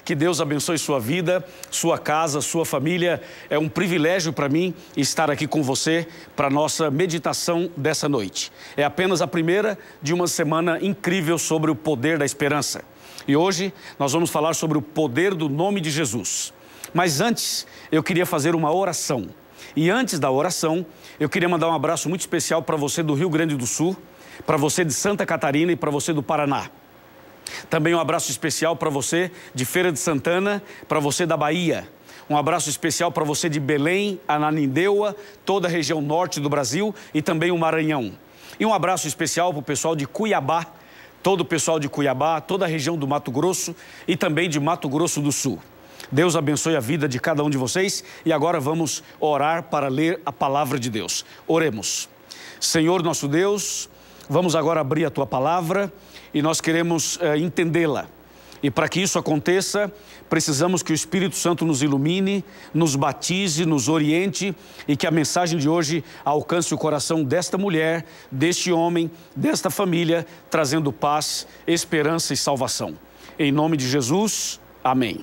Que Deus abençoe sua vida, sua casa, sua família. É um privilégio para mim estar aqui com você para a nossa meditação dessa noite. É apenas a primeira de uma semana incrível sobre o poder da esperança. E hoje nós vamos falar sobre o poder do nome de Jesus. Mas antes, eu queria fazer uma oração. E antes da oração, eu queria mandar um abraço muito especial para você do Rio Grande do Sul, para você de Santa Catarina e para você do Paraná. Também um abraço especial para você de Feira de Santana, para você da Bahia. Um abraço especial para você de Belém, Ananindeua, toda a região norte do Brasil e também o Maranhão. E um abraço especial para o pessoal de Cuiabá, todo o pessoal de Cuiabá, toda a região do Mato Grosso e também de Mato Grosso do Sul. Deus abençoe a vida de cada um de vocês e agora vamos orar para ler a palavra de Deus. Oremos. Senhor nosso Deus, vamos agora abrir a Tua palavra e nós queremos entendê-la. E para que isso aconteça, precisamos que o Espírito Santo nos ilumine, nos batize, nos oriente e que a mensagem de hoje alcance o coração desta mulher, deste homem, desta família, trazendo paz, esperança e salvação. Em nome de Jesus, amém.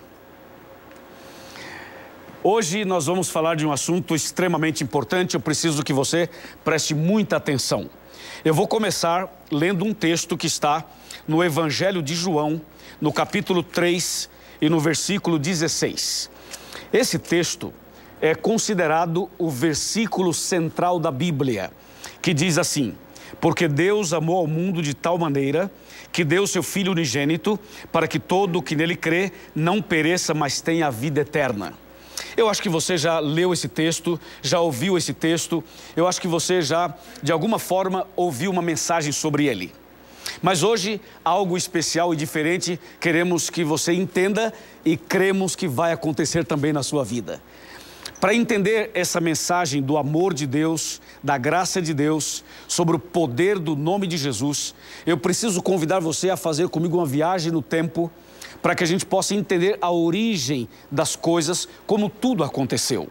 Hoje nós vamos falar de um assunto extremamente importante, eu preciso que você preste muita atenção. Eu vou começar lendo um texto que está no Evangelho de João, no capítulo 3 e no versículo 16. Esse texto é considerado o versículo central da Bíblia, que diz assim: porque Deus amou ao mundo de tal maneira que deu seu Filho unigênito para que todo o que nele crê não pereça, mas tenha a vida eterna. Eu acho que você já leu esse texto, já ouviu esse texto, eu acho que você já, de alguma forma, ouviu uma mensagem sobre ele. Mas hoje, algo especial e diferente, queremos que você entenda e cremos que vai acontecer também na sua vida. Para entender essa mensagem do amor de Deus, da graça de Deus, sobre o poder do nome de Jesus, eu preciso convidar você a fazer comigo uma viagem no tempo, para que a gente possa entender a origem das coisas, como tudo aconteceu.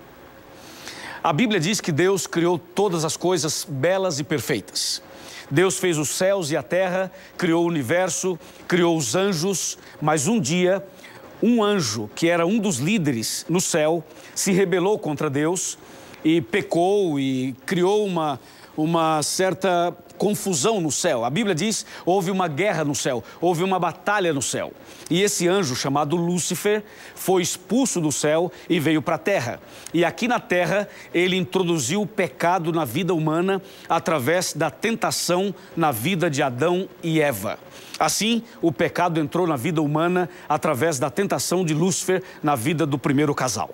A Bíblia diz que Deus criou todas as coisas belas e perfeitas. Deus fez os céus e a terra, criou o universo, criou os anjos, mas um dia, um anjo, que era um dos líderes no céu, se rebelou contra Deus e pecou e criou uma certa confusão no céu. A Bíblia diz, houve uma guerra no céu, houve uma batalha no céu. E esse anjo chamado Lúcifer foi expulso do céu e veio para a terra. E aqui na terra ele introduziu o pecado na vida humana através da tentação na vida de Adão e Eva. Assim, o pecado entrou na vida humana através da tentação de Lúcifer na vida do primeiro casal.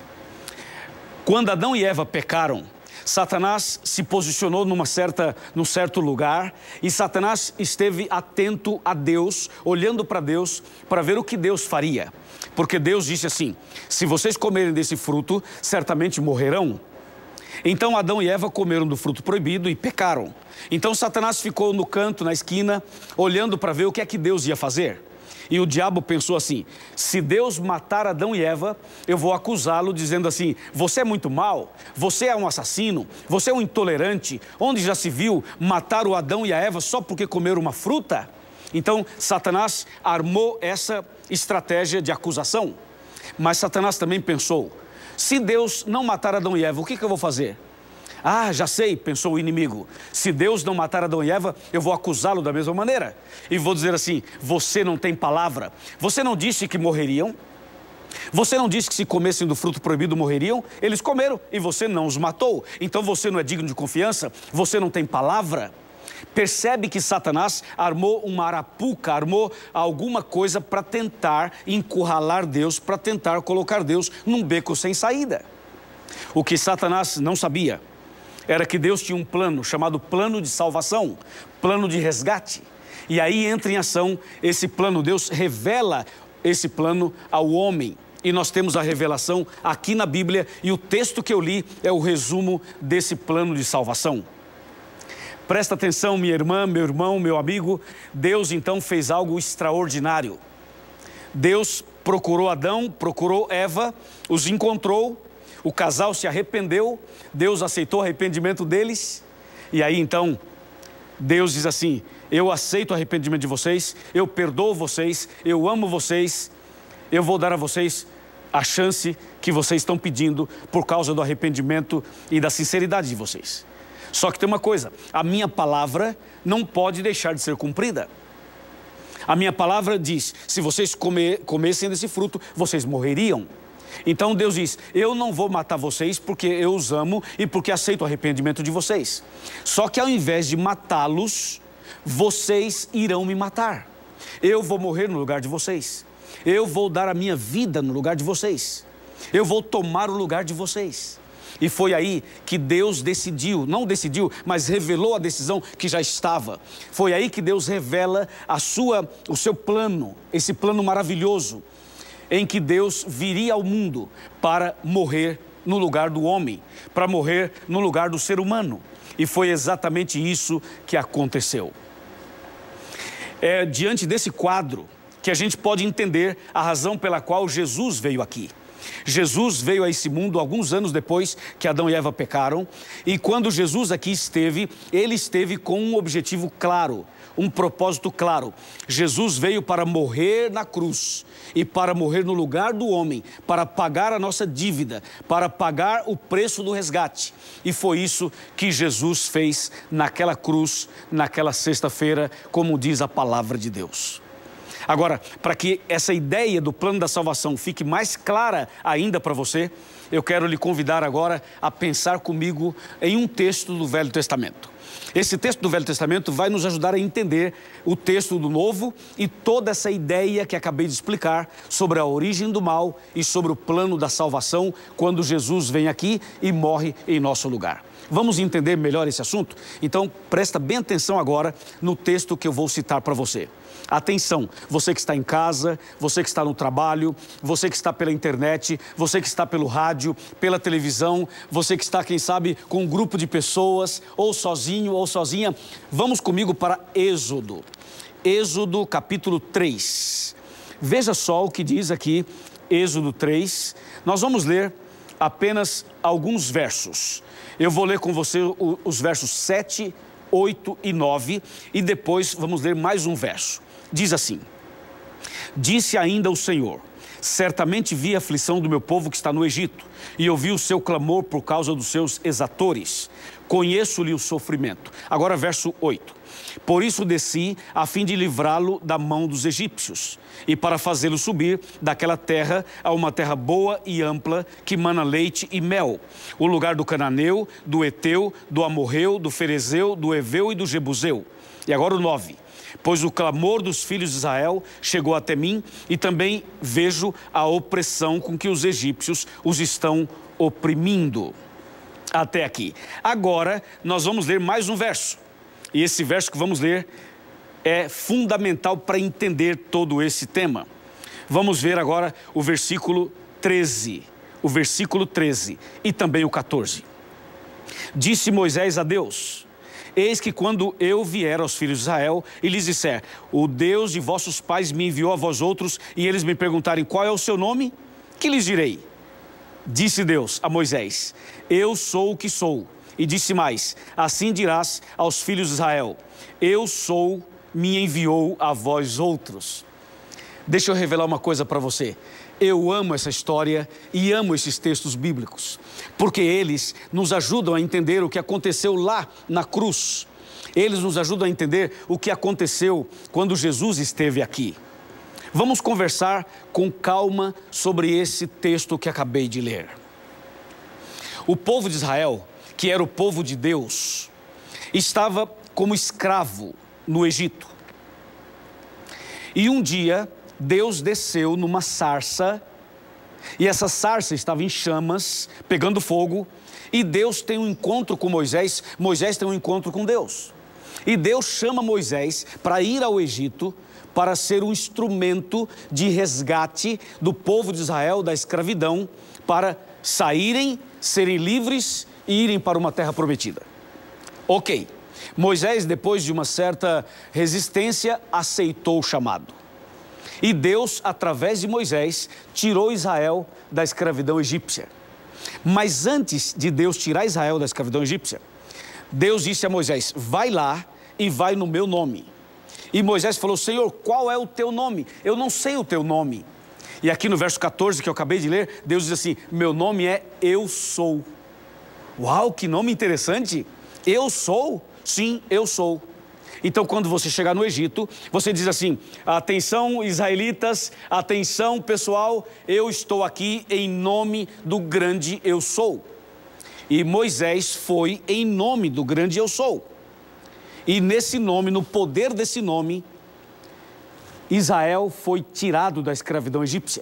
Quando Adão e Eva pecaram, Satanás se posicionou num certo lugar e Satanás esteve atento a Deus, olhando para Deus, para ver o que Deus faria. Porque Deus disse assim: se vocês comerem desse fruto, certamente morrerão. Então Adão e Eva comeram do fruto proibido e pecaram. Então Satanás ficou no canto, na esquina, olhando para ver o que é que Deus ia fazer. E o diabo pensou assim: se Deus matar Adão e Eva, eu vou acusá-lo dizendo assim: você é muito mau, você é um assassino, você é um intolerante. Onde já se viu matar o Adão e a Eva só porque comeram uma fruta? Então Satanás armou essa estratégia de acusação. Mas Satanás também pensou: se Deus não matar Adão e Eva, o que eu vou fazer? Ah, já sei, pensou o inimigo. Se Deus não matar Adão e Eva, eu vou acusá-lo da mesma maneira. E vou dizer assim: você não tem palavra. Você não disse que morreriam? Você não disse que se comessem do fruto proibido morreriam? Eles comeram e você não os matou. Então você não é digno de confiança? Você não tem palavra? Percebe que Satanás armou uma arapuca, armou alguma coisa para tentar encurralar Deus, para tentar colocar Deus num beco sem saída. O que Satanás não sabia era que Deus tinha um plano chamado plano de salvação, plano de resgate. E aí entra em ação esse plano. Deus revela esse plano ao homem. E nós temos a revelação aqui na Bíblia e o texto que eu li é o resumo desse plano de salvação. Presta atenção, minha irmã, meu irmão, meu amigo. Deus então fez algo extraordinário. Deus procurou Adão, procurou Eva, os encontrou. O casal se arrependeu, Deus aceitou o arrependimento deles. E aí então, Deus diz assim: eu aceito o arrependimento de vocês, eu perdoo vocês, eu amo vocês. eu vou dar a vocês a chance que vocês estão pedindo por causa do arrependimento e da sinceridade de vocês. Só que tem uma coisa, a minha palavra não pode deixar de ser cumprida. A minha palavra diz, se vocês comessem desse fruto, vocês morreriam. Então Deus diz, eu não vou matar vocês porque eu os amo e porque aceito o arrependimento de vocês. Só que ao invés de matá-los, vocês irão me matar. Eu vou morrer no lugar de vocês. Eu vou dar a minha vida no lugar de vocês. Eu vou tomar o lugar de vocês. E foi aí que Deus decidiu, não decidiu, mas revelou a decisão que já estava. Foi aí que Deus revela o seu plano, esse plano maravilhoso, em que Deus viria ao mundo para morrer no lugar do homem, para morrer no lugar do ser humano. E foi exatamente isso que aconteceu. É diante desse quadro que a gente pode entender a razão pela qual Jesus veio aqui. Jesus veio a esse mundo alguns anos depois que Adão e Eva pecaram, e quando Jesus aqui esteve, ele esteve com um objetivo claro, um propósito claro. Jesus veio para morrer na cruz e para morrer no lugar do homem, para pagar a nossa dívida, para pagar o preço do resgate. E foi isso que Jesus fez naquela cruz, naquela sexta-feira, como diz a palavra de Deus. Agora, para que essa ideia do plano da salvação fique mais clara ainda para você, eu quero lhe convidar agora a pensar comigo em um texto do Velho Testamento. Esse texto do Velho Testamento vai nos ajudar a entender o texto do Novo e toda essa ideia que acabei de explicar sobre a origem do mal e sobre o plano da salvação quando Jesus vem aqui e morre em nosso lugar. Vamos entender melhor esse assunto? Então, presta bem atenção agora no texto que eu vou citar para você. Atenção, você que está em casa, você que está no trabalho, você que está pela internet, você que está pelo rádio, pela televisão, você que está, quem sabe, com um grupo de pessoas, ou sozinho ou sozinha. Vamos comigo para Êxodo. Êxodo capítulo 3. Veja só o que diz aqui, Êxodo 3. Nós vamos ler apenas alguns versos. Eu vou ler com você os versos 7, 8 e 9 e depois vamos ler mais um verso. Diz assim: disse ainda o Senhor, certamente vi a aflição do meu povo que está no Egito, e ouvi o seu clamor por causa dos seus exatores. Conheço-lhe o sofrimento. Agora verso 8. Por isso desci a fim de livrá-lo da mão dos egípcios e para fazê-lo subir daquela terra a uma terra boa e ampla que mana leite e mel, o lugar do cananeu, do eteu, do amorreu, do ferezeu, do heveu e do jebuseu. E agora o 9. Pois o clamor dos filhos de Israel chegou até mim e também vejo a opressão com que os egípcios os estão oprimindo. Até aqui. Agora nós vamos ler mais um verso. E esse verso que vamos ler é fundamental para entender todo esse tema. Vamos ver agora o versículo 13. O versículo 13 e também o 14. Disse Moisés a Deus: eis que quando eu vier aos filhos de Israel e lhes disser, o Deus de vossos pais me enviou a vós outros, e eles me perguntarem qual é o seu nome, que lhes direi? Disse Deus a Moisés: eu sou o que sou. E disse mais: assim dirás aos filhos de Israel, eu sou, me enviou a vós outros. Deixa eu revelar uma coisa para você. Eu amo essa história e amo esses textos bíblicos, porque eles nos ajudam a entender o que aconteceu lá na cruz. Eles nos ajudam a entender o que aconteceu quando Jesus esteve aqui. Vamos conversar com calma sobre esse texto que acabei de ler. O povo de Israel, que era o povo de Deus, estava como escravo no Egito. E um dia Deus desceu numa sarça, e essa sarça estava em chamas, pegando fogo, e Deus tem um encontro com Moisés, Moisés tem um encontro com Deus. E Deus chama Moisés para ir ao Egito, para ser um instrumento de resgate do povo de Israel da escravidão, para saírem, serem livres e irem para uma terra prometida. Ok, Moisés, depois de uma certa resistência, aceitou o chamado. E Deus, através de Moisés, tirou Israel da escravidão egípcia. Mas antes de Deus tirar Israel da escravidão egípcia, Deus disse a Moisés: vai lá e vai no meu nome. E Moisés falou: Senhor, qual é o teu nome? Eu não sei o teu nome. E aqui no verso 14 que eu acabei de ler, Deus diz assim: meu nome é Eu Sou. Uau, que nome interessante! Eu sou? Sim, eu sou. Então, quando você chegar no Egito, você diz assim: atenção, israelitas, atenção, pessoal, eu estou aqui em nome do grande Eu Sou. E Moisés foi em nome do grande Eu Sou. E nesse nome, no poder desse nome, Israel foi tirado da escravidão egípcia.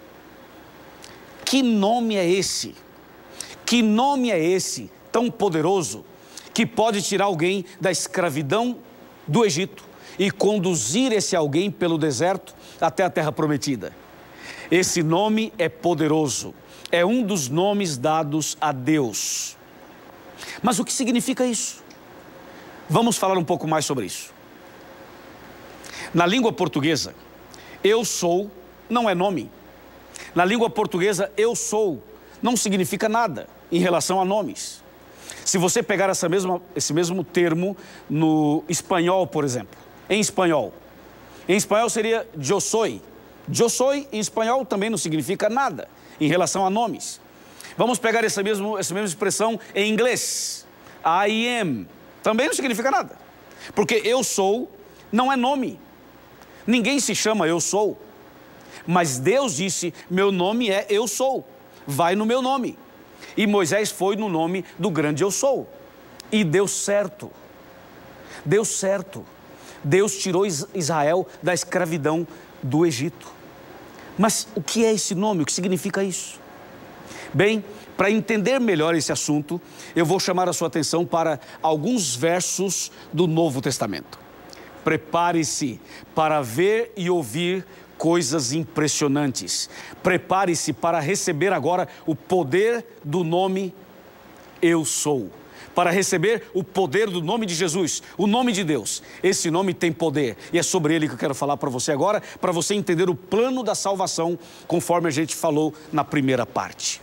Que nome é esse? Que nome é esse tão poderoso que pode tirar alguém da escravidão do Egito e conduzir esse alguém pelo deserto até a terra prometida? Esse nome é poderoso, é um dos nomes dados a Deus. Mas o que significa isso? Vamos falar um pouco mais sobre isso. Na língua portuguesa, eu sou não é nome. Na língua portuguesa, eu sou não significa nada em relação a nomes. Se você pegar esse mesmo termo no espanhol, por exemplo, em espanhol seria yo soy. Yo soy em espanhol também não significa nada em relação a nomes. Vamos pegar essa mesma expressão em inglês. I am. Também não significa nada. Porque eu sou não é nome. Ninguém se chama eu sou. Mas Deus disse: meu nome é Eu Sou. Vai no meu nome. E Moisés foi no nome do grande Eu Sou. E deu certo. Deu certo. Deus tirou Israel da escravidão do Egito. Mas o que é esse nome? O que significa isso? Bem, para entender melhor esse assunto, eu vou chamar a sua atenção para alguns versos do Novo Testamento. Prepare-se para ver e ouvir coisas impressionantes. Prepare-se para receber agora o poder do nome Eu Sou. Para receber o poder do nome de Jesus, o nome de Deus. Esse nome tem poder e é sobre ele que eu quero falar para você agora, para você entender o plano da salvação, conforme a gente falou na primeira parte.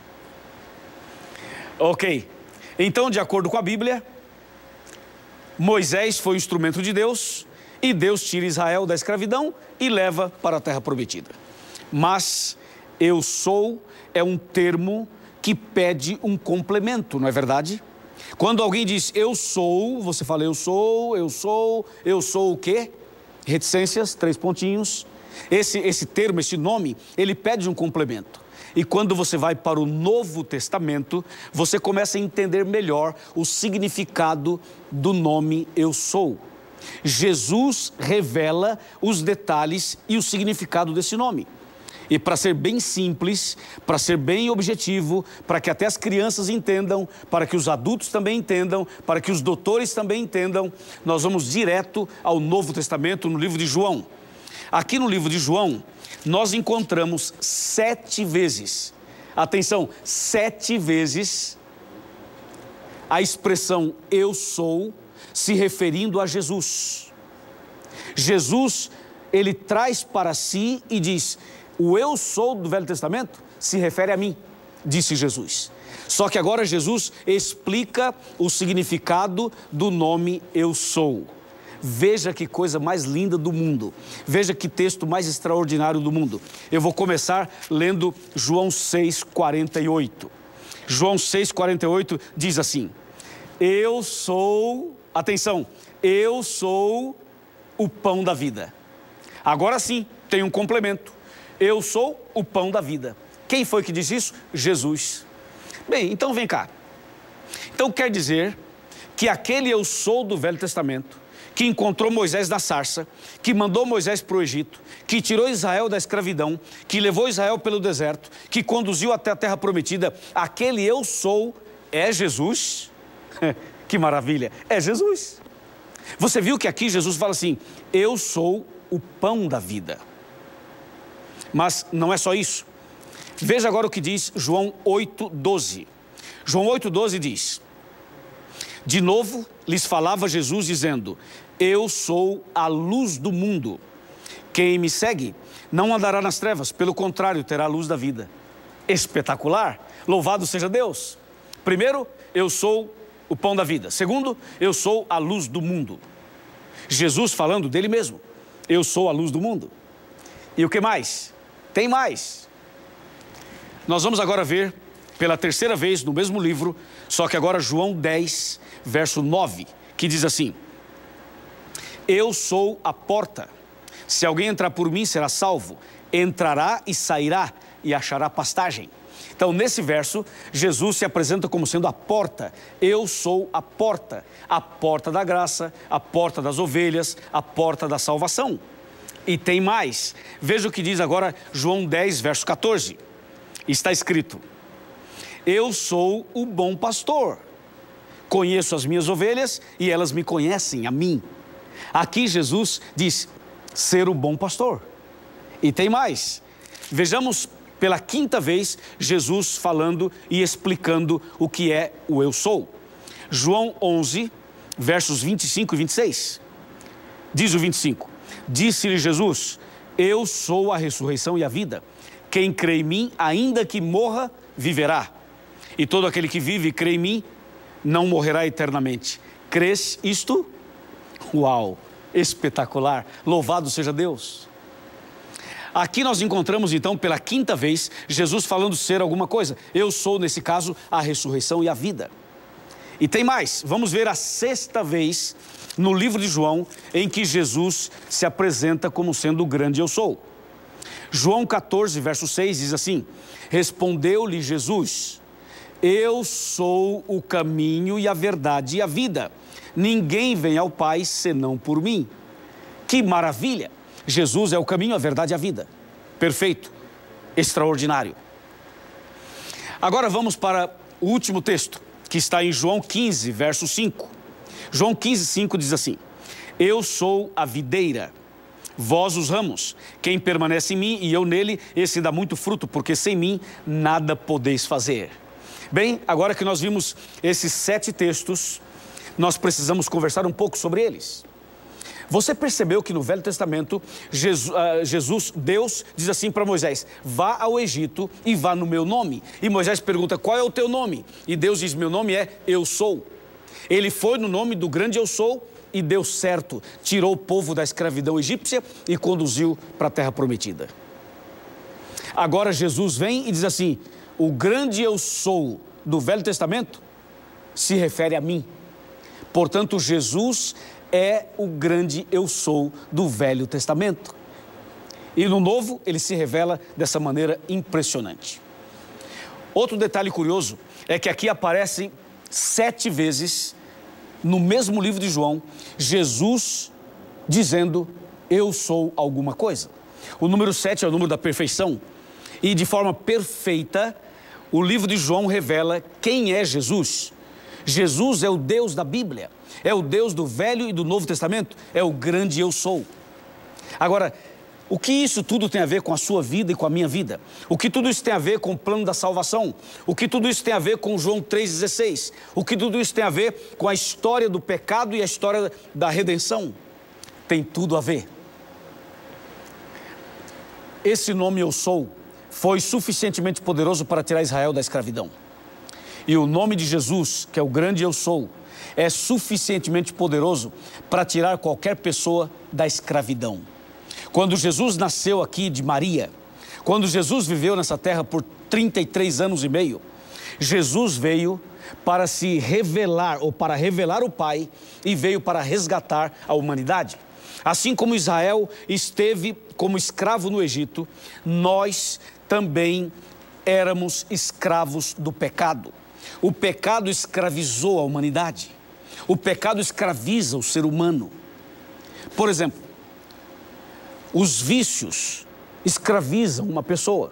Ok, então de acordo com a Bíblia, Moisés foi o instrumento de Deus e Deus tira Israel da escravidão e leva para a terra prometida. Mas Eu Sou é um termo que pede um complemento, não é verdade? Quando alguém diz eu sou, você fala eu sou o quê? Reticências, 3 pontinhos. Esse termo, esse nome, ele pede um complemento. E quando você vai para o Novo Testamento, você começa a entender melhor o significado do nome Eu Sou. Jesus revela os detalhes e o significado desse nome. E para ser bem simples, para ser bem objetivo, para que até as crianças entendam, para que os adultos também entendam, para que os doutores também entendam, nós vamos direto ao Novo Testamento, no livro de João. Aqui no livro de João, nós encontramos 7 vezes, atenção, 7 vezes, a expressão Eu Sou, se referindo a Jesus. Jesus, ele traz para si e diz: o Eu Sou do Velho Testamento se refere a mim, disse Jesus. Só que agora Jesus explica o significado do nome Eu Sou. Veja que coisa mais linda do mundo. Veja que texto mais extraordinário do mundo. Eu vou começar lendo João 6,48. João 6,48 diz assim: eu sou, atenção, eu sou o pão da vida. Agora sim, tem um complemento. Eu sou o pão da vida. Quem foi que disse isso? Jesus. Bem, então vem cá. Então quer dizer que aquele Eu Sou do Velho Testamento, que encontrou Moisés na sarça, que mandou Moisés para o Egito, que tirou Israel da escravidão, que levou Israel pelo deserto, que conduziu até a terra prometida, aquele Eu Sou é Jesus? Que maravilha, é Jesus. Você viu que aqui Jesus fala assim: eu sou o pão da vida. Mas não é só isso. Veja agora o que diz João 8,12. João 8,12 diz: de novo lhes falava Jesus dizendo: eu sou a luz do mundo. Quem me segue não andará nas trevas, pelo contrário, terá a luz da vida. Espetacular! Louvado seja Deus! Primeiro, eu sou o pão da vida. Segundo, eu sou a luz do mundo. Jesus falando dele mesmo: eu sou a luz do mundo. E o que mais? Tem mais. Nós vamos agora ver pela terceira vez no mesmo livro, só que agora João 10, verso 9, que diz assim: eu sou a porta. Se alguém entrar por mim, será salvo. Entrará e sairá e achará pastagem. Então, nesse verso, Jesus se apresenta como sendo a porta. Eu sou a porta da graça, a porta das ovelhas, a porta da salvação. E tem mais. Veja o que diz agora João 10, verso 14. Está escrito: eu sou o bom pastor. Conheço as minhas ovelhas e elas me conhecem, a mim. Aqui Jesus diz ser o bom pastor. E tem mais. Vejamos pela quinta vez Jesus falando e explicando o que é o eu sou. João 11, versos 25 e 26. Diz o 25: disse-lhe Jesus: eu sou a ressurreição e a vida. Quem crê em mim, ainda que morra, viverá. E todo aquele que vive e crê em mim, não morrerá eternamente. Crês isto? Uau, espetacular, louvado seja Deus. Aqui nós encontramos então pela quinta vez Jesus falando ser alguma coisa. Eu sou, nesse caso, a ressurreição e a vida. E tem mais, vamos ver a sexta vez no livro de João em que Jesus se apresenta como sendo o grande eu sou. João 14, verso 6 diz assim: respondeu-lhe Jesus: eu sou o caminho e a verdade e a vida. Ninguém vem ao Pai senão por mim. Que maravilha! Jesus é o caminho, a verdade e a vida. Perfeito, extraordinário. Agora vamos para o último texto, que está em João 15, verso 5. João 15, 5 diz assim: eu sou a videira, vós os ramos. Quem permanece em mim e eu nele, esse dá muito fruto, porque sem mim nada podeis fazer. Bem, agora que nós vimos esses 7 textos, nós precisamos conversar um pouco sobre eles. Você percebeu que no Velho Testamento, Deus diz assim para Moisés: vá ao Egito e vá no meu nome. E Moisés pergunta: qual é o teu nome? E Deus diz: meu nome é Eu Sou. Ele foi no nome do grande Eu Sou e deu certo. Tirou o povo da escravidão egípcia e conduziu para a terra prometida. Agora Jesus vem e diz assim: o grande Eu Sou do Velho Testamento se refere a mim. Portanto, Jesus é o grande Eu Sou do Velho Testamento. E no Novo, ele se revela dessa maneira impressionante. Outro detalhe curioso é que aqui aparece 7 vezes, no mesmo livro de João, Jesus dizendo: eu sou alguma coisa. O número 7 é o número da perfeição. E de forma perfeita, o livro de João revela quem é Jesus. Jesus é o Deus da Bíblia. É o Deus do Velho e do Novo Testamento. É o grande Eu Sou. Agora, o que isso tudo tem a ver com a sua vida e com a minha vida? O que tudo isso tem a ver com o plano da salvação? O que tudo isso tem a ver com João 3,16? O que tudo isso tem a ver com a história do pecado e a história da redenção? Tem tudo a ver. Esse nome Eu Sou foi suficientemente poderoso para tirar Israel da escravidão. E o nome de Jesus, que é o grande Eu Sou, é suficientemente poderoso para tirar qualquer pessoa da escravidão. Quando Jesus nasceu aqui de Maria, quando Jesus viveu nessa terra por 33 anos e meio, Jesus veio para se revelar, ou para revelar o Pai, e veio para resgatar a humanidade. Assim como Israel esteve como escravo no Egito, nós também éramos escravos do pecado. O pecado escravizou a humanidade. O pecado escraviza o ser humano. Por exemplo, os vícios escravizam uma pessoa.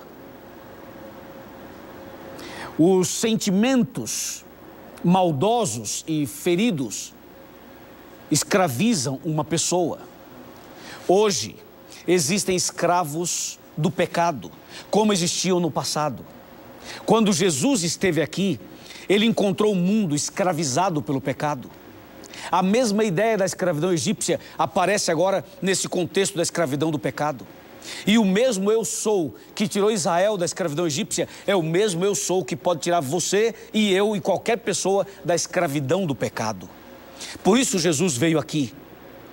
Os sentimentos maldosos e feridos escravizam uma pessoa. Hoje, existem escravos do pecado, como existiam no passado. Quando Jesus esteve aqui, ele encontrou o mundo escravizado pelo pecado. A mesma ideia da escravidão egípcia aparece agora nesse contexto da escravidão do pecado. E o mesmo Eu Sou que tirou Israel da escravidão egípcia é o mesmo Eu Sou que pode tirar você e eu e qualquer pessoa da escravidão do pecado. Por isso Jesus veio aqui.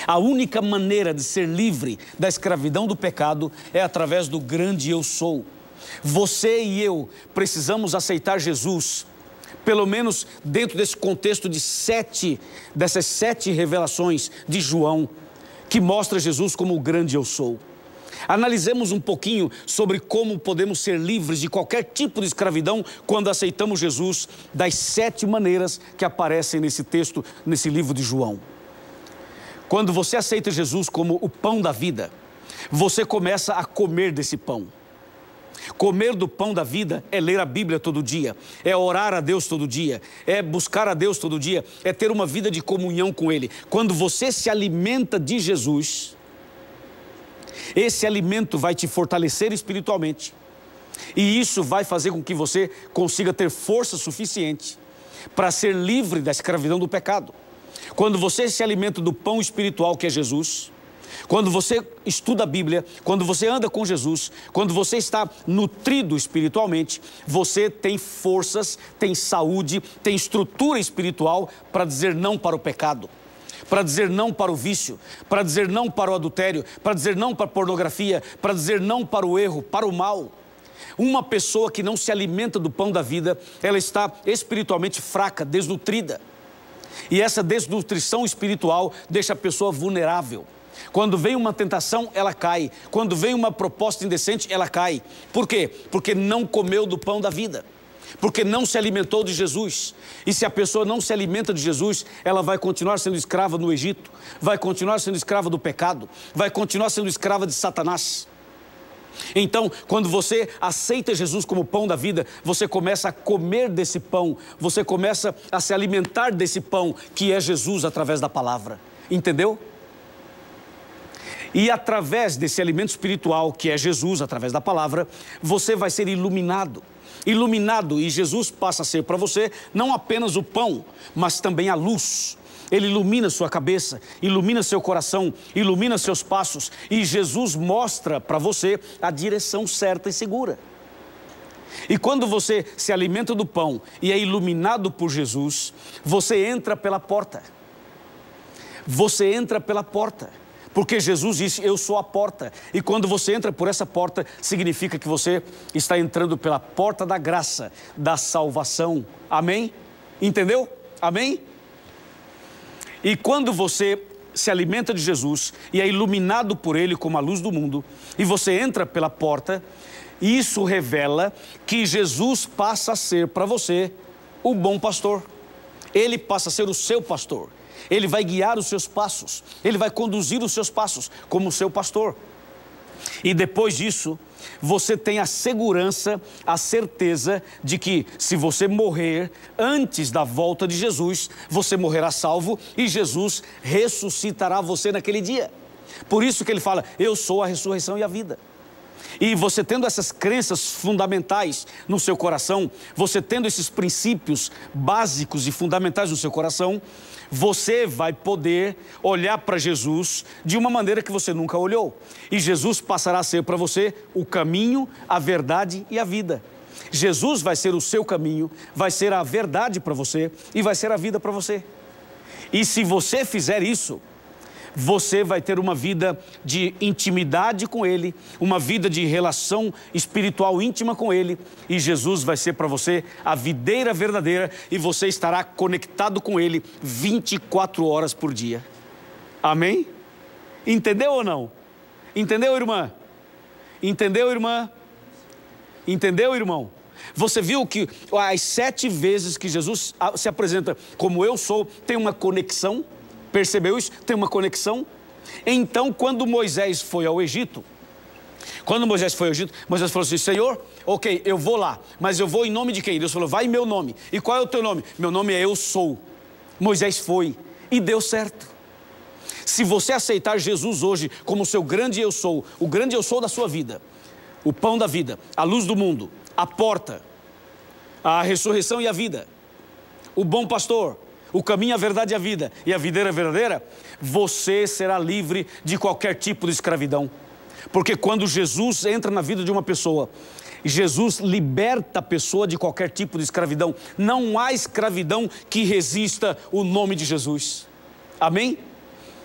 A única maneira de ser livre da escravidão do pecado é através do grande eu sou. Você e eu precisamos aceitar Jesus, pelo menos dentro desse contexto dessas 7 revelações de João, que mostra Jesus como o grande eu sou. Analisemos um pouquinho sobre como podemos ser livres de qualquer tipo de escravidão quando aceitamos Jesus, das 7 maneiras que aparecem nesse texto, nesse livro de João. Quando você aceita Jesus como o pão da vida, você começa a comer desse pão. Comer do pão da vida é ler a Bíblia todo dia, é orar a Deus todo dia, é buscar a Deus todo dia, é ter uma vida de comunhão com Ele. Quando você se alimenta de Jesus, esse alimento vai te fortalecer espiritualmente. E isso vai fazer com que você consiga ter força suficiente para ser livre da escravidão do pecado. Quando você se alimenta do pão espiritual que é Jesus, quando você estuda a Bíblia, quando você anda com Jesus, quando você está nutrido espiritualmente, você tem forças, tem saúde, tem estrutura espiritual para dizer não para o pecado, para dizer não para o vício, para dizer não para o adultério, para dizer não para a pornografia, para dizer não para o erro, para o mal. Uma pessoa que não se alimenta do pão da vida, ela está espiritualmente fraca, desnutrida. E essa desnutrição espiritual deixa a pessoa vulnerável. Quando vem uma tentação, ela cai. Quando vem uma proposta indecente, ela cai. Por quê? Porque não comeu do pão da vida. Porque não se alimentou de Jesus. E se a pessoa não se alimenta de Jesus, ela vai continuar sendo escrava no Egito, vai continuar sendo escrava do pecado, vai continuar sendo escrava de Satanás. Então, quando você aceita Jesus como pão da vida, você começa a comer desse pão, você começa a se alimentar desse pão que é Jesus através da palavra. Entendeu? E através desse alimento espiritual que é Jesus, através da palavra, você vai ser iluminado. Iluminado, e Jesus passa a ser para você não apenas o pão, mas também a luz. Ele ilumina sua cabeça, ilumina seu coração, ilumina seus passos, e Jesus mostra para você a direção certa e segura. E quando você se alimenta do pão e é iluminado por Jesus, você entra pela porta. Você entra pela porta. Porque Jesus disse, eu sou a porta. E quando você entra por essa porta, significa que você está entrando pela porta da graça, da salvação. Amém? Entendeu? Amém? E quando você se alimenta de Jesus e é iluminado por Ele como a luz do mundo, e você entra pela porta, isso revela que Jesus passa a ser para você o bom pastor. Ele passa a ser o seu pastor. Ele vai guiar os seus passos, Ele vai conduzir os seus passos como seu pastor. E depois disso, você tem a segurança, a certeza de que se você morrer antes da volta de Jesus, você morrerá salvo e Jesus ressuscitará você naquele dia. Por isso que Ele fala, eu sou a ressurreição e a vida. E você tendo essas crenças fundamentais no seu coração, você tendo esses princípios básicos e fundamentais no seu coração, você vai poder olhar para Jesus de uma maneira que você nunca olhou. E Jesus passará a ser para você o caminho, a verdade e a vida. Jesus vai ser o seu caminho, vai ser a verdade para você e vai ser a vida para você. E se você fizer isso, você vai ter uma vida de intimidade com Ele, uma vida de relação espiritual íntima com Ele, e Jesus vai ser para você a videira verdadeira e você estará conectado com Ele 24 horas por dia. Amém? Entendeu ou não? Entendeu, irmã? Entendeu, irmã? Entendeu, irmão? Você viu que as 7 vezes que Jesus se apresenta como eu sou, tem uma conexão? Percebeu isso? Tem uma conexão? Então, quando Moisés foi ao Egito, Moisés falou assim, Senhor, ok, eu vou lá, mas eu vou em nome de quem? Deus falou, vai em meu nome. E qual é o teu nome? Meu nome é Eu Sou. Moisés foi e deu certo. Se você aceitar Jesus hoje como o seu grande eu sou, o grande eu sou da sua vida, o pão da vida, a luz do mundo, a porta, a ressurreição e a vida, o bom pastor, o caminho, a verdade e a vida, e a videira verdadeira, você será livre de qualquer tipo de escravidão. Porque quando Jesus entra na vida de uma pessoa, Jesus liberta a pessoa de qualquer tipo de escravidão. Não há escravidão que resista o nome de Jesus. Amém?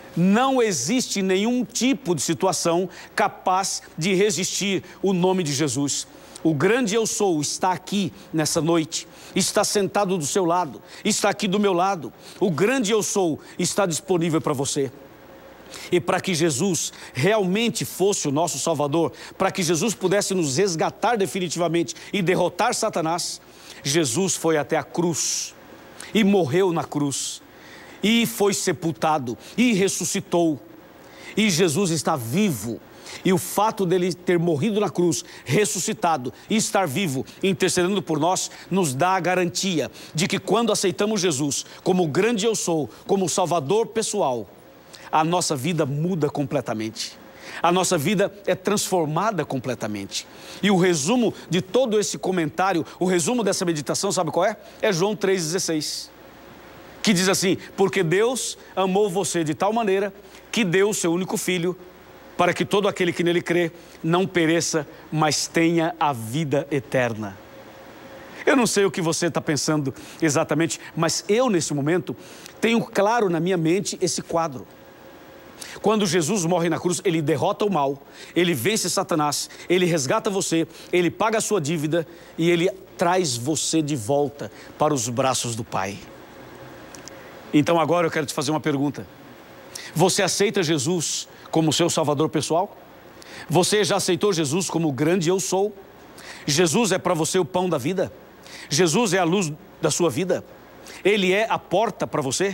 Não existe nenhum tipo de situação capaz de resistir o nome de Jesus. O grande eu sou está aqui nessa noite, está sentado do seu lado, está aqui do meu lado. O grande eu sou está disponível para você. E para que Jesus realmente fosse o nosso Salvador, para que Jesus pudesse nos resgatar definitivamente e derrotar Satanás, Jesus foi até a cruz e morreu na cruz, e foi sepultado, e ressuscitou, e Jesus está vivo. E o fato dele ter morrido na cruz, ressuscitado e estar vivo, intercedendo por nós, nos dá a garantia de que quando aceitamos Jesus como o grande eu sou, como o Salvador pessoal, a nossa vida muda completamente. A nossa vida é transformada completamente. E o resumo de todo esse comentário, o resumo dessa meditação, sabe qual é? É João 3,16. Que diz assim: porque Deus amou você de tal maneira que deu o seu único filho, para que todo aquele que nele crê não pereça, mas tenha a vida eterna. Eu não sei o que você está pensando exatamente, mas eu nesse momento tenho claro na minha mente esse quadro. Quando Jesus morre na cruz, ele derrota o mal, ele vence Satanás, ele resgata você, ele paga a sua dívida e ele traz você de volta para os braços do Pai. Então agora eu quero te fazer uma pergunta. Você aceita Jesus como seu Salvador pessoal? Você já aceitou Jesus como o grande eu sou? Jesus é para você o pão da vida? Jesus é a luz da sua vida? Ele é a porta para você?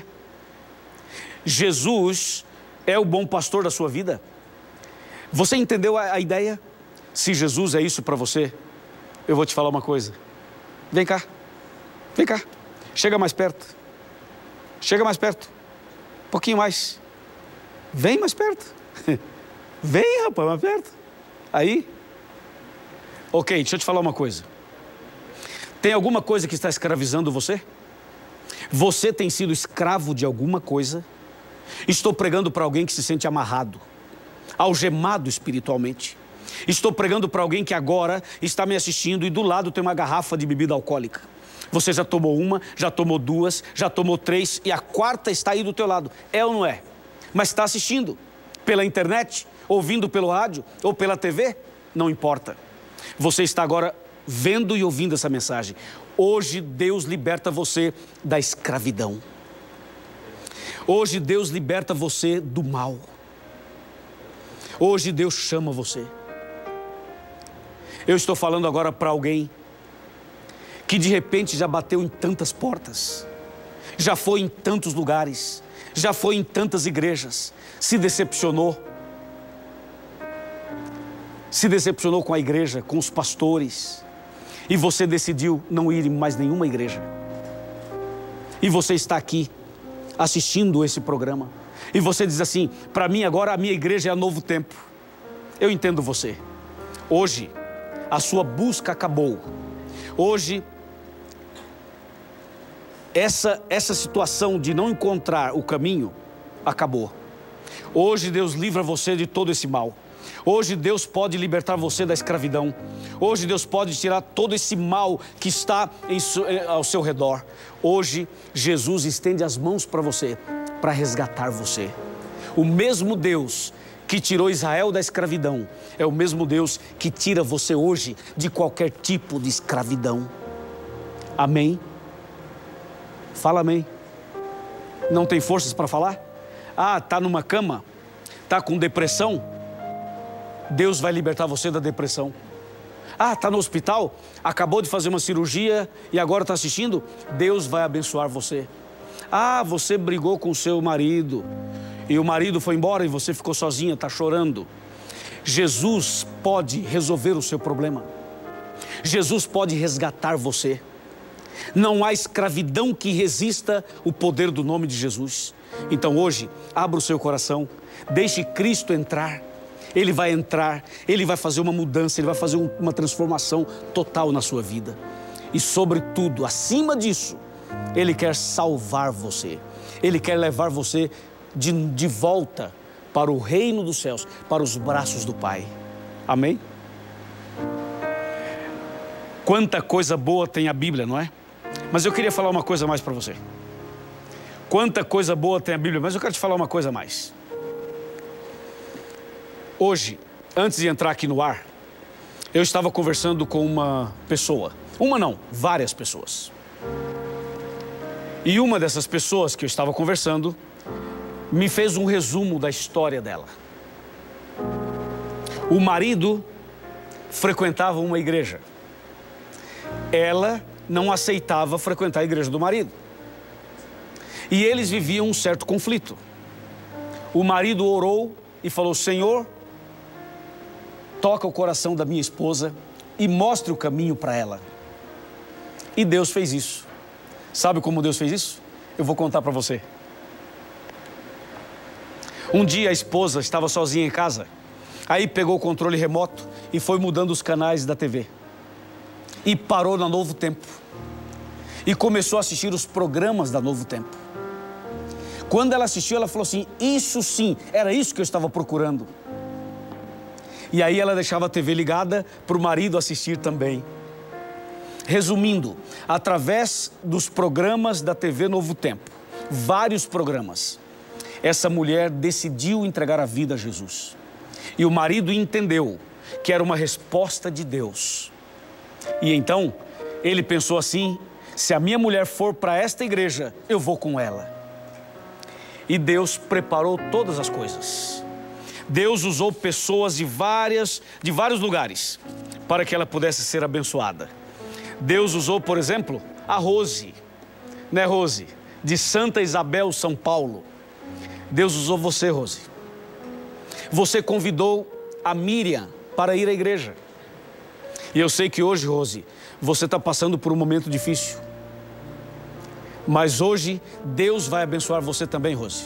Jesus é o bom pastor da sua vida? Você entendeu a ideia? Se Jesus é isso para você, eu vou te falar uma coisa. Vem cá, vem cá, chega mais perto. Chega mais perto, um pouquinho mais. Vem mais perto. Vem, rapaz, mais perto. Aí. Ok, deixa eu te falar uma coisa. Tem alguma coisa que está escravizando você? Você tem sido escravo de alguma coisa? Estou pregando para alguém que se sente amarrado, algemado espiritualmente. Estou pregando para alguém que agora está me assistindo e do lado tem uma garrafa de bebida alcoólica. Você já tomou uma, já tomou duas, já tomou três e a quarta está aí do teu lado. É ou não é? Mas está assistindo pela internet, ouvindo pelo rádio ou pela TV? Não importa. Você está agora vendo e ouvindo essa mensagem. Hoje Deus liberta você da escravidão. Hoje Deus liberta você do mal. Hoje Deus chama você. Eu estou falando agora para alguém que de repente já bateu em tantas portas, já foi em tantos lugares, já foi em tantas igrejas, se decepcionou com a igreja, com os pastores, e você decidiu não ir em mais nenhuma igreja. E você está aqui assistindo esse programa, e você diz assim: para mim agora a minha igreja é a Novo Tempo. Eu entendo você. Hoje a sua busca acabou. Hoje essa situação de não encontrar o caminho acabou. Hoje Deus livra você de todo esse mal. Hoje Deus pode libertar você da escravidão. Hoje Deus pode tirar todo esse mal que está ao seu redor. Hoje Jesus estende as mãos para você, para resgatar você. O mesmo Deus que tirou Israel da escravidão é o mesmo Deus que tira você hoje de qualquer tipo de escravidão. Amém? Fala amém. Não tem forças para falar? Ah, está numa cama, está com depressão? Deus vai libertar você da depressão. Ah, está no hospital, acabou de fazer uma cirurgia e agora está assistindo? Deus vai abençoar você. Ah, você brigou com o seu marido e o marido foi embora e você ficou sozinha, está chorando. Jesus pode resolver o seu problema. Jesus pode resgatar você. Não há escravidão que resista o poder do nome de Jesus. Então hoje, abra o seu coração, deixe Cristo entrar. Ele vai entrar, Ele vai fazer uma mudança, Ele vai fazer uma transformação total na sua vida. E sobretudo, acima disso, Ele quer salvar você. Ele quer levar você de volta para o reino dos céus, para os braços do Pai. Amém? Quanta coisa boa tem a Bíblia, não é? Mas eu queria falar uma coisa a mais para você. Quanta coisa boa tem a Bíblia, mas eu quero te falar uma coisa a mais. Hoje, antes de entrar aqui no ar, eu estava conversando com uma pessoa. Uma não, várias pessoas. E uma dessas pessoas que eu estava conversando me fez um resumo da história dela. O marido frequentava uma igreja. Ela não aceitava frequentar a igreja do marido. E eles viviam um certo conflito. O marido orou e falou: Senhor, toca o coração da minha esposa e mostre o caminho para ela. E Deus fez isso. Sabe como Deus fez isso? Eu vou contar para você. Um dia a esposa estava sozinha em casa. Aí pegou o controle remoto e foi mudando os canais da TV. E parou na Novo Tempo. E começou a assistir os programas da Novo Tempo. Quando ela assistiu, ela falou assim: isso sim, era isso que eu estava procurando. E aí ela deixava a TV ligada para o marido assistir também. Resumindo, através dos programas da TV Novo Tempo, vários programas, essa mulher decidiu entregar a vida a Jesus. E o marido entendeu que era uma resposta de Deus. E então, ele pensou assim: se a minha mulher for para esta igreja, eu vou com ela. E Deus preparou todas as coisas. Deus usou pessoas de vários lugares para que ela pudesse ser abençoada. Deus usou, por exemplo, a Rose, né, Rose? De Santa Isabel, São Paulo. Deus usou você, Rose. Você convidou a Miriam para ir à igreja. E eu sei que hoje, Rose, você está passando por um momento difícil. Mas hoje, Deus vai abençoar você também, Rose.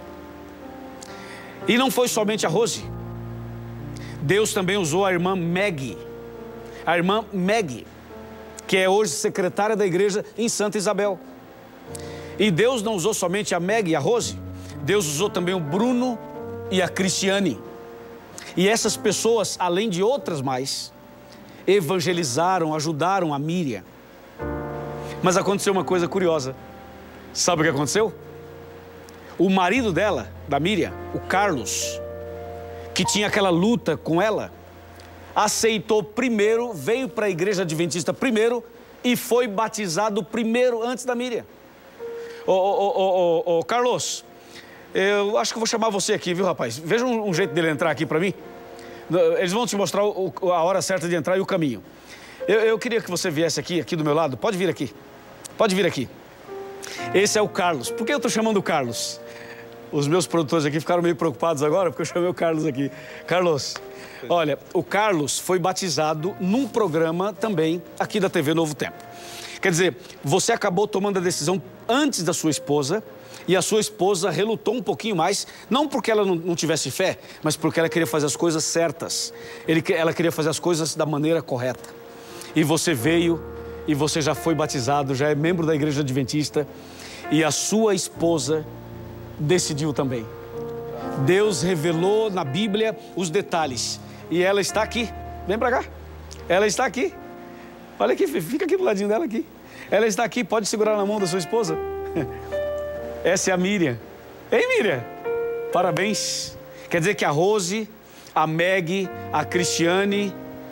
E não foi somente a Rose. Deus também usou a irmã Maggie. A irmã Maggie, que é hoje secretária da igreja em Santa Isabel. E Deus não usou somente a Maggie e a Rose. Deus usou também o Bruno e a Cristiane. E essas pessoas, além de outras mais, evangelizaram, ajudaram a Miriam. Mas aconteceu uma coisa curiosa. Sabe o que aconteceu? O marido dela, da Miriam, o Carlos, que tinha aquela luta com ela, aceitou primeiro, veio para a igreja adventista primeiro e foi batizado primeiro antes da Miriam. Carlos, eu acho que vou chamar você aqui, viu, rapaz? Veja um jeito dele entrar aqui para mim. Eles vão te mostrar a hora certa de entrar e o caminho. Eu queria que você viesse aqui do meu lado. Pode vir aqui. Pode vir aqui. Esse é o Carlos. Por que eu estou chamando o Carlos? Os meus produtores aqui ficaram meio preocupados agora porque eu chamei o Carlos aqui. Carlos, olha, o Carlos foi batizado num programa também aqui da TV Novo Tempo. Quer dizer, você acabou tomando a decisão antes da sua esposa e a sua esposa relutou um pouquinho mais, não porque ela não tivesse fé, mas porque ela queria fazer as coisas certas. Ela queria fazer as coisas da maneira correta. E você veio e você já foi batizado, já é membro da igreja adventista e a sua esposa decidiu também. Deus revelou na Bíblia os detalhes e ela está aqui. Vem pra cá. Ela está aqui. Olha aqui, fica aqui do ladinho dela aqui. Ela está aqui, pode segurar na mão da sua esposa. Essa é a Miriam. Ei, Miriam, parabéns. Quer dizer que a Rose, a Maggie, a Cristiane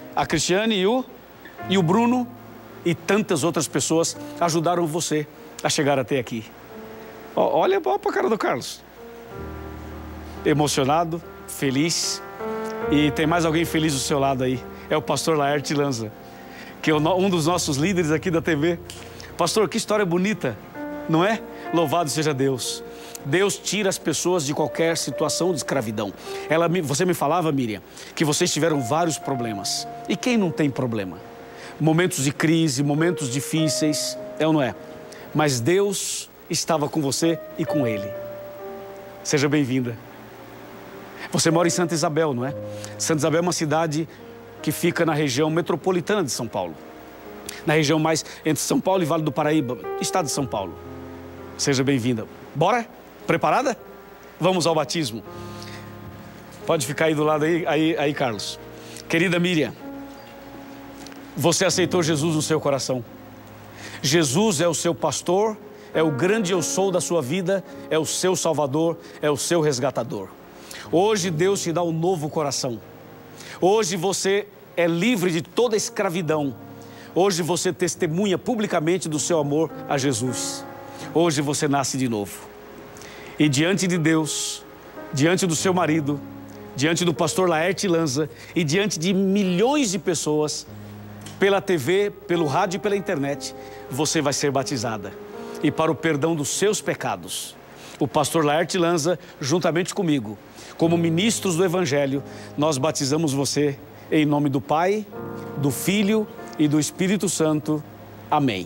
e o Bruno e tantas outras pessoas ajudaram você a chegar até aqui. Olha para a cara do Carlos. Emocionado, feliz. E tem mais alguém feliz do seu lado aí. É o pastor Laerte Lanza, que é um dos nossos líderes aqui da TV. Pastor, que história bonita, não é? Louvado seja Deus. Deus tira as pessoas de qualquer situação de escravidão. Você me falava, Miriam, que vocês tiveram vários problemas. E quem não tem problema? Momentos de crise, momentos difíceis, é ou não é? Mas Deus estava com você e com ele. Seja bem-vinda. Você mora em Santa Isabel, não é? Santa Isabel é uma cidade que fica na região metropolitana de São Paulo. Na região mais entre São Paulo e Vale do Paraíba, estado de São Paulo. Seja bem-vinda. Bora? Preparada? Vamos ao batismo. Pode ficar aí do lado aí, Carlos. Querida Miriam, você aceitou Jesus no seu coração. Jesus é o seu pastor, é o grande eu sou da sua vida, é o seu salvador, é o seu resgatador. Hoje Deus te dá um novo coração. Hoje você é livre de toda escravidão. Hoje você testemunha publicamente do seu amor a Jesus. Hoje você nasce de novo. E diante de Deus, diante do seu marido, diante do pastor Laerte Lanza e diante de milhões de pessoas, pela TV, pelo rádio e pela internet, você vai ser batizada. E para o perdão dos seus pecados, o pastor Laerte Lanza, juntamente comigo, como ministros do Evangelho, nós batizamos você em nome do Pai, do Filho e do Espírito Santo. Amém.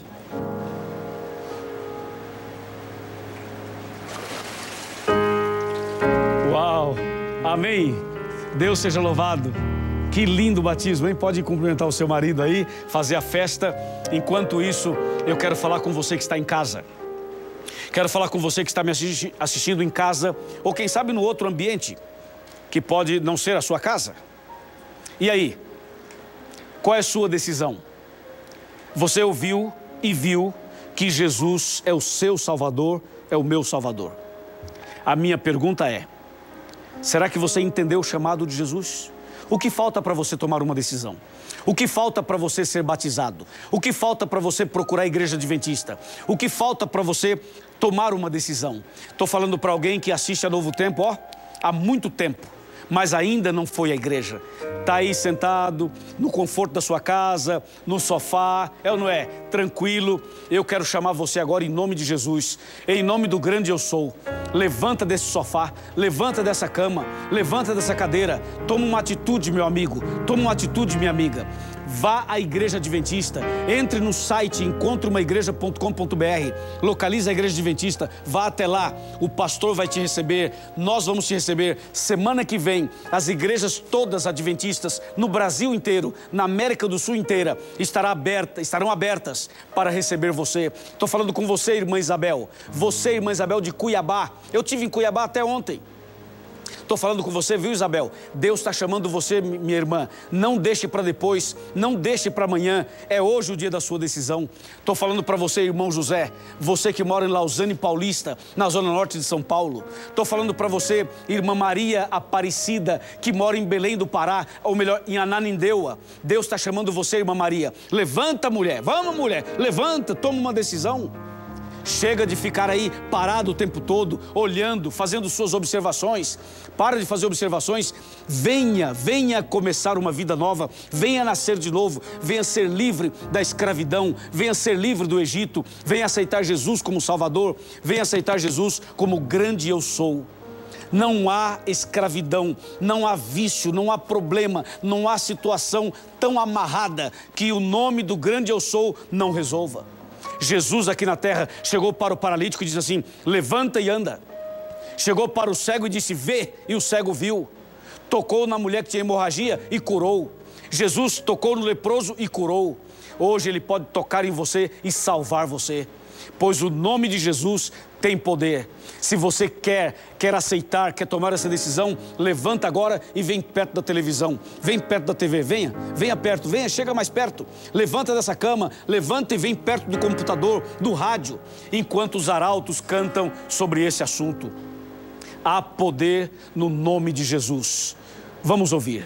Uau! Amém! Deus seja louvado. Que lindo batismo, hein? Pode cumprimentar o seu marido aí, fazer a festa. Enquanto isso, eu quero falar com você que está em casa. Quero falar com você que está me assistindo em casa, ou quem sabe no outro ambiente, que pode não ser a sua casa. E aí? Qual é a sua decisão? Você ouviu e viu que Jesus é o seu Salvador, é o meu Salvador. A minha pergunta é: será que você entendeu o chamado de Jesus? O que falta para você tomar uma decisão? O que falta para você ser batizado? O que falta para você procurar a igreja adventista? O que falta para você tomar uma decisão? Estou falando para alguém que assiste a Novo Tempo, há muito tempo, mas ainda não foi à igreja. Está aí sentado, no conforto da sua casa, no sofá, é ou não é? Tranquilo. Eu quero chamar você agora em nome de Jesus, em nome do grande eu sou. Levanta desse sofá, levanta dessa cama, levanta dessa cadeira. Toma uma atitude, meu amigo, toma uma atitude, minha amiga. Vá à igreja adventista, entre no site encontreumaigreja.com.br, localiza a igreja adventista, vá até lá, o pastor vai te receber, nós vamos te receber. Semana que vem, as igrejas todas adventistas no Brasil inteiro, na América do Sul inteira, estarão abertas para receber você. Estou falando com você, irmã Isabel, você, irmã Isabel de Cuiabá. Eu estive em Cuiabá até ontem. Estou falando com você, viu, Isabel? Deus está chamando você, minha irmã. Não deixe para depois, não deixe para amanhã. É hoje o dia da sua decisão. Estou falando para você, irmão José, você que mora em Lausanne Paulista, na zona norte de São Paulo. Estou falando para você, irmã Maria Aparecida, que mora em Belém do Pará, ou melhor, em Ananindeua. Deus está chamando você, irmã Maria. Levanta, mulher. Vamos, mulher. Levanta, toma uma decisão. Chega de ficar aí parado o tempo todo, olhando, fazendo suas observações. Para de fazer observações. Venha começar uma vida nova. Venha nascer de novo. Venha ser livre da escravidão. Venha ser livre do Egito. Venha aceitar Jesus como Salvador. Venha aceitar Jesus como grande eu sou. Não há escravidão, não há vício, não há problema, não há situação tão amarrada que o nome do grande eu sou não resolva. Jesus aqui na terra chegou para o paralítico e disse assim: levanta e anda. Chegou para o cego e disse: vê, e o cego viu. Tocou na mulher que tinha hemorragia e curou. Jesus tocou no leproso e curou. Hoje Ele pode tocar em você e salvar você, pois o nome de Jesus tem poder. Se você quer aceitar, quer tomar essa decisão, levanta agora e vem perto da televisão, vem perto da TV, venha perto, chega mais perto, levanta dessa cama, levanta e vem perto do computador, do rádio, enquanto os arautos cantam sobre esse assunto. Há poder no nome de Jesus. Vamos ouvir.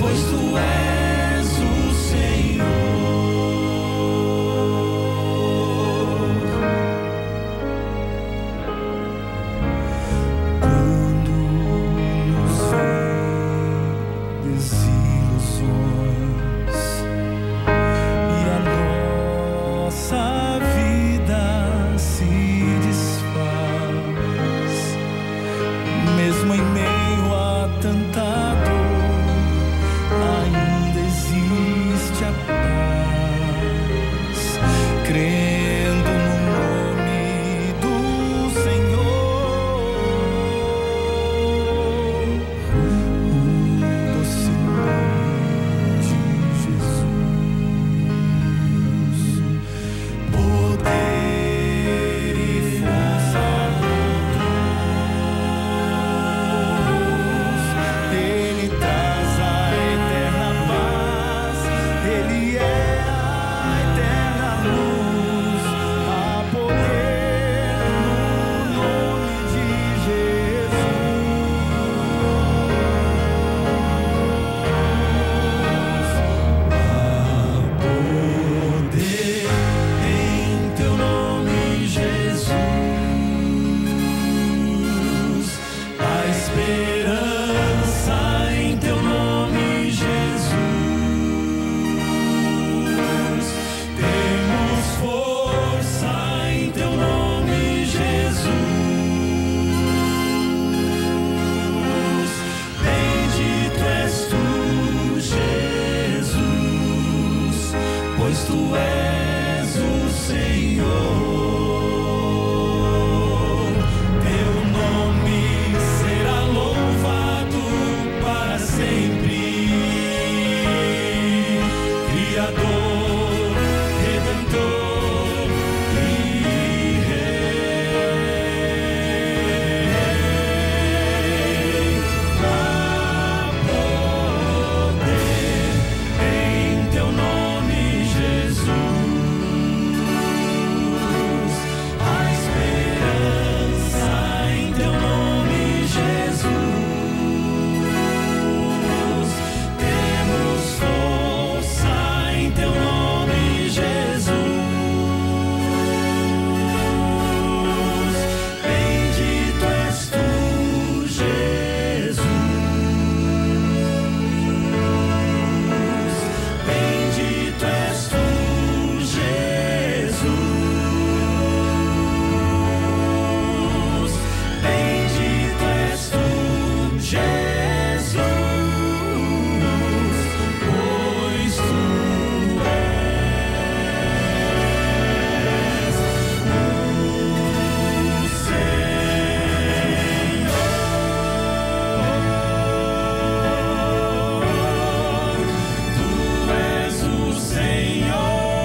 pois tu és o Senhor. Quando nos vem desilusões e a nossa vida se desfaz, mesmo em meio a tanta dor, ainda existe a paz, crendo no nome do Senhor. O doce nome de Jesus, poder e força. Ele traz a eterna paz, Ele é a eterna luz, há poder no nome de Jesus. Há poder em teu nome, Jesus. A esperança em teu nome, Jesus. Temos força em teu nome, Jesus. Bendito és tu, Jesus, pois tu és o Senhor. Teu nome será louvado para sempre. Criador, Redentor e Rei. Há poder em teu nome, Jesus. A esperança em teu nome, Jesus. Temos força em teu nome, Jesus. Bendito és tu, Jesus. Bendito és tu, Jesus. Bendito és tu, Jesus, pois tu és o Senhor. Tu és o Senhor.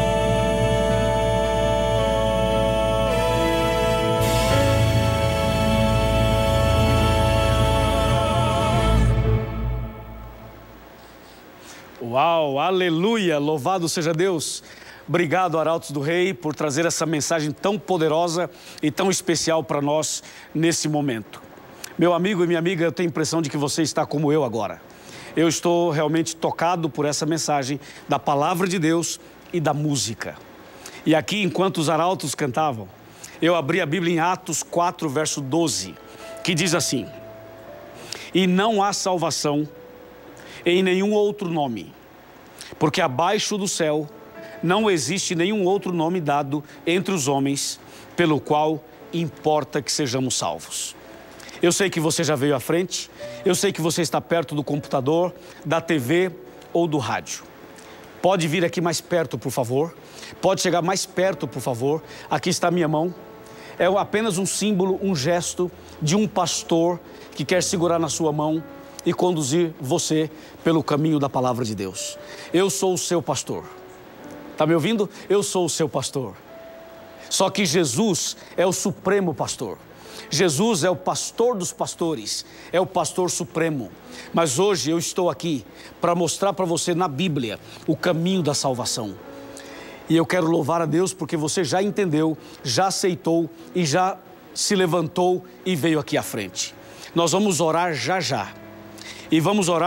Uau, aleluia, louvado seja Deus. Obrigado, Arautos do Rei, por trazer essa mensagem tão poderosa e tão especial para nós nesse momento. Meu amigo e minha amiga, eu tenho a impressão de que você está como eu agora. Eu estou realmente tocado por essa mensagem da palavra de Deus e da música. E aqui, enquanto os arautos cantavam, eu abri a Bíblia em Atos 4, verso 12, que diz assim: E não há salvação em nenhum outro nome, porque abaixo do céu não existe nenhum outro nome dado entre os homens, pelo qual importa que sejamos salvos. Eu sei que você já veio à frente, eu sei que você está perto do computador, da TV ou do rádio. Pode vir aqui mais perto, por favor. Pode chegar mais perto, por favor. Aqui está a minha mão. É apenas um símbolo, um gesto de um pastor que quer segurar na sua mão e conduzir você pelo caminho da palavra de Deus. Eu sou o seu pastor. Está me ouvindo? Eu sou o seu pastor. Só que Jesus é o supremo pastor. Jesus é o pastor dos pastores, é o pastor supremo. Mas hoje eu estou aqui para mostrar para você na Bíblia o caminho da salvação. E eu quero louvar a Deus porque você já entendeu, já aceitou e já se levantou e veio aqui à frente. Nós vamos orar já já. E vamos orar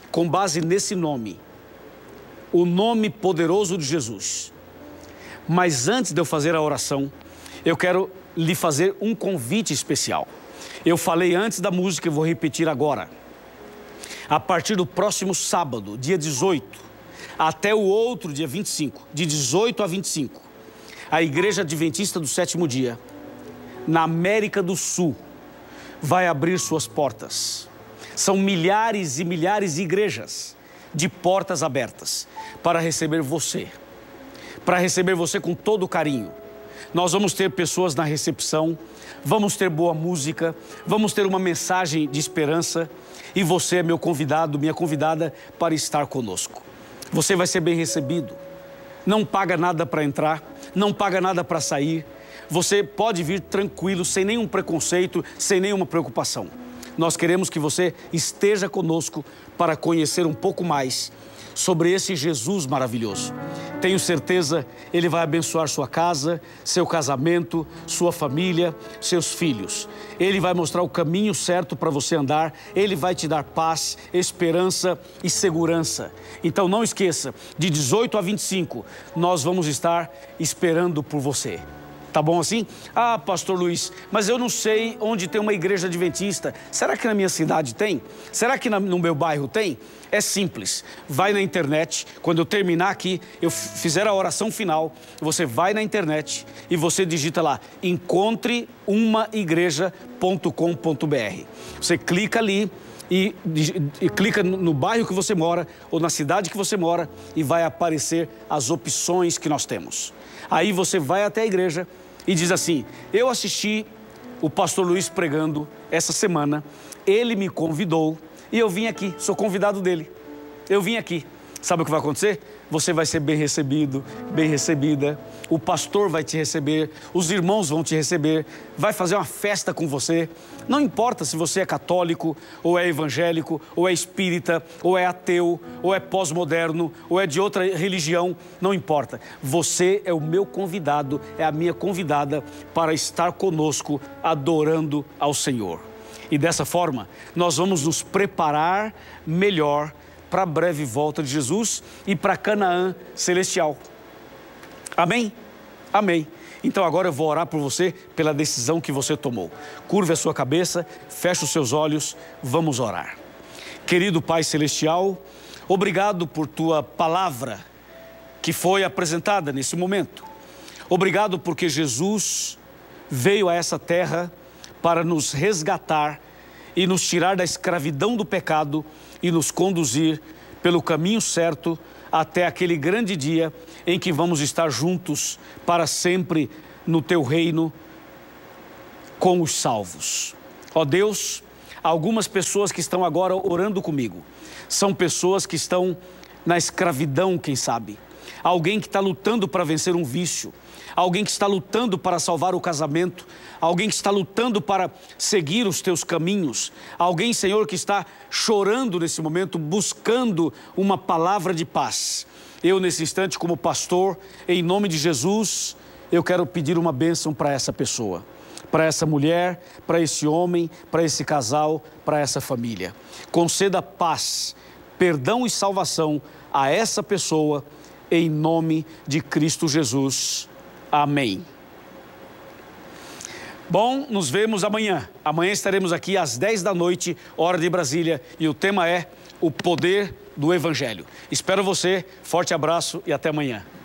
com base nesse nome, o nome poderoso de Jesus. Mas antes de eu fazer a oração, eu quero lhe fazer um convite especial. Eu falei antes da música e vou repetir agora. A partir do próximo sábado, dia 18, até o outro dia 25, de 18 a 25, a Igreja Adventista do Sétimo Dia, na América do Sul, vai abrir suas portas. São milhares e milhares de igrejas de portas abertas para receber você com todo carinho. Nós vamos ter pessoas na recepção, vamos ter boa música, vamos ter uma mensagem de esperança e você é meu convidado, minha convidada para estar conosco. Você vai ser bem recebido, não paga nada para entrar, não paga nada para sair. Você pode vir tranquilo, sem nenhum preconceito, sem nenhuma preocupação. Nós queremos que você esteja conosco para conhecer um pouco mais sobre esse Jesus maravilhoso. Tenho certeza, Ele vai abençoar sua casa, seu casamento, sua família, seus filhos. Ele vai mostrar o caminho certo para você andar, Ele vai te dar paz, esperança e segurança. Então não esqueça, de 18 a 25, nós vamos estar esperando por você. Tá bom assim? Ah, pastor Luiz, mas eu não sei onde tem uma igreja adventista. Será que na minha cidade tem? Será que no meu bairro tem? É simples. Vai na internet. Quando eu terminar aqui, eu fizer a oração final, você vai na internet e você digita lá, encontreumaigreja.com.br. Você clica ali e clica no bairro que você mora ou na cidade que você mora e vai aparecer as opções que nós temos. Aí você vai até a igreja e diz assim, eu assisti o pastor Luiz pregando essa semana, ele me convidou e eu vim aqui, sou convidado dele. Eu vim aqui. Sabe o que vai acontecer? Você vai ser bem recebido, bem recebida, o pastor vai te receber, os irmãos vão te receber, vai fazer uma festa com você. Não importa se você é católico, ou é evangélico, ou é espírita, ou é ateu, ou é pós-moderno, ou é de outra religião, não importa. Você é o meu convidado, é a minha convidada para estar conosco adorando ao Senhor. E dessa forma, nós vamos nos preparar melhor para a breve volta de Jesus e para Canaã celestial. Amém? Amém. Então agora eu vou orar por você pela decisão que você tomou. Curve a sua cabeça, feche os seus olhos, vamos orar. Querido Pai Celestial, obrigado por Tua palavra que foi apresentada nesse momento. Obrigado porque Jesus veio a essa terra para nos resgatar e nos tirar da escravidão do pecado e nos conduzir pelo caminho certo até aquele grande dia em que vamos estar juntos para sempre no Teu reino com os salvos. Ó Deus, algumas pessoas que estão agora orando comigo, são pessoas que estão na escravidão, quem sabe. Alguém que está lutando para vencer um vício, alguém que está lutando para salvar o casamento, alguém que está lutando para seguir os Teus caminhos, alguém, Senhor, que está chorando nesse momento, buscando uma palavra de paz. Eu, nesse instante, como pastor, em nome de Jesus, eu quero pedir uma bênção para essa pessoa, para essa mulher, para esse homem, para esse casal, para essa família. Conceda paz, perdão e salvação a essa pessoa, em nome de Cristo Jesus. Amém. Bom, nos vemos amanhã. Amanhã estaremos aqui às 10 da noite, hora de Brasília, e o tema é o poder do Evangelho. Espero você, forte abraço e até amanhã.